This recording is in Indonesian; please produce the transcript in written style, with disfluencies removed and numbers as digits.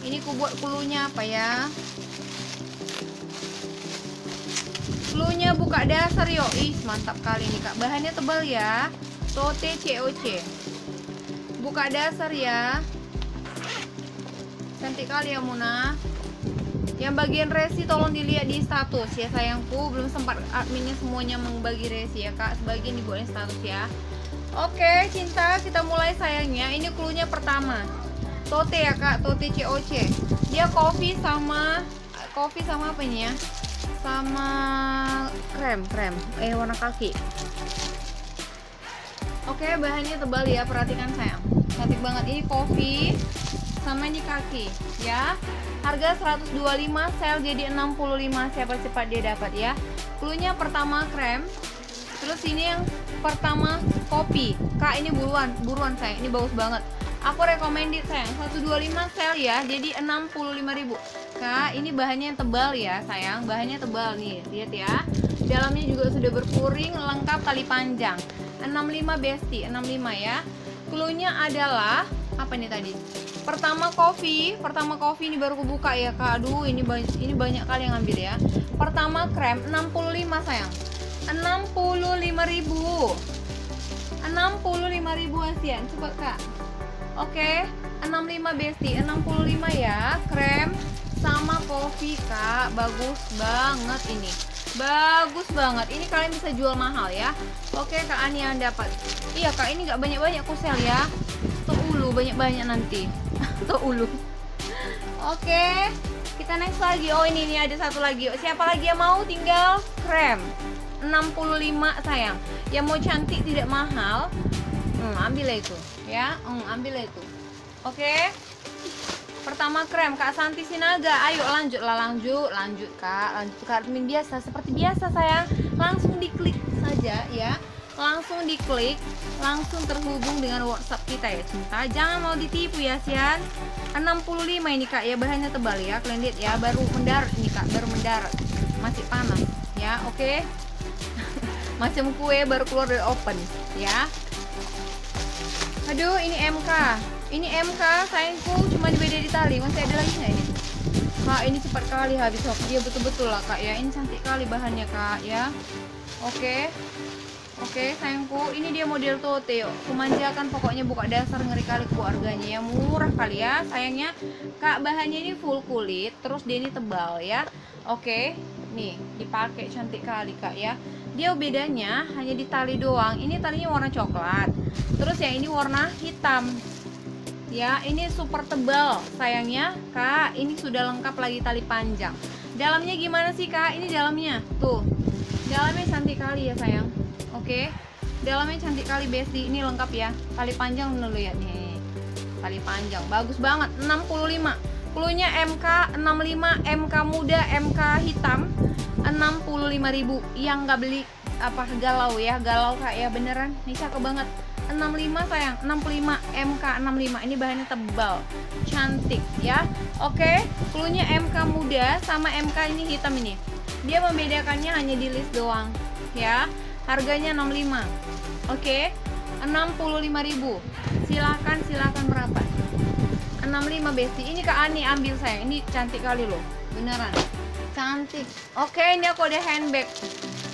Ini ku buat cluenya apa ya? Cluenya buka dasar yo. Ih, mantap kali nih Kak. Bahannya tebal ya. Tote COC. Buka dasar ya. Cantik kali ya Muna. Yang bagian resi tolong dilihat di status ya sayangku. Belum sempat adminnya semuanya membagi resi ya Kak. Sebagian dibuatin status ya. Oke cinta, kita mulai sayangnya. Ini cluenya pertama. Tote ya Kak, tote COC. Dia kopi sama apa ini ya? Sama krem warna kaki. Oke, bahannya tebal ya, perhatikan sayang. Cantik banget, ini kopi sama ini kaki ya. Harga 125, sale jadi 65. Siapa cepat dia dapat ya. Cluenya pertama krem. Terus ini yang pertama kopi. Kak, ini buruan sayang, ini bagus banget. Aku recommended sayang, 125 sale ya, jadi 65.000. Kak, ini bahannya yang tebal ya sayang, bahannya tebal nih, lihat ya. Dalamnya juga sudah berpuring, lengkap tali panjang. 65 besti, 65 ya. Cluenya adalah apa nih tadi? Pertama kopi ini baru aku buka ya Kak. Aduh, ini banyak kali yang ngambil ya. Pertama krem 65 sayang. 65.000. 65.000 ASEAN. Coba Kak. Oke, 65 besti, 65 ya. Krem sama kopi Kak. Bagus banget ini. Bagus banget. Ini kalian bisa jual mahal ya. Oke, Kak Ani yang dapat. Iya Kak, ini nggak banyak-banyak aku sel ya. Tuh ulu banyak-banyak nanti. Tuh ulu. Oke, kita next lagi. Oh ini ada satu lagi. Siapa lagi yang mau? Tinggal krem 65 sayang. Yang mau cantik tidak mahal, ambil itu ya. Ambil itu. Oke. Pertama krem Kak Santi Sinaga. Ayo lanjut Kak. Lanjut Kak admin biasa, seperti biasa sayang. Langsung diklik saja ya. Langsung diklik, langsung terhubung dengan WhatsApp kita ya cinta. Jangan mau ditipu ya Sian. 65 ini Kak ya, bahannya tebal ya. Kalian lihat ya, baru mendarat ini Kak, baru mendarat. Masih panas ya. Oke. Macam kue baru keluar dari oven ya. Aduh, ini MK. Ini MK sayangku, cuma beda di tali. Masih ada lagi nggak ini? Kak, ini cepat kali habis. Dia betul-betul lah Kak ya. Ini cantik kali bahannya Kak ya. Oke. Oke sayangku, ini dia model tote yuk. Kumanjakan pokoknya, buka dasar ngeri kali harganya ya, murah kali ya. Sayangnya Kak, bahannya ini full kulit, terus dia ini tebal ya. Oke, nih dipakai cantik kali Kak ya. Dia bedanya hanya di tali doang. Ini talinya warna coklat, terus yang ini warna hitam ya. Ini super tebal sayangnya Kak. Ini sudah lengkap lagi tali panjang. Dalamnya gimana sih Kak? Ini dalamnya tuh, dalamnya cantik kali ya sayang. Oke, dalamnya cantik kali besti. Ini lengkap ya, tali panjang dulu ya nih. Tali panjang, bagus banget. 65. Cluenya MK 65, MK muda, MK hitam. 65.000. Yang nggak beli apa galau ya, galau Kak ya, beneran. Ini cakep banget. 65 sayang, 65 MK 65. Ini bahannya tebal, cantik ya. Oke, cluenya MK muda sama MK ini hitam ini. Dia membedakannya hanya di list doang ya. Harganya 65. Oke, 65.000. Silakan berapa? 65 besti. Ini Kak Ani ambil sayang. Ini cantik kali loh. Beneran. Cantik. Oke, ini aku ada handbag.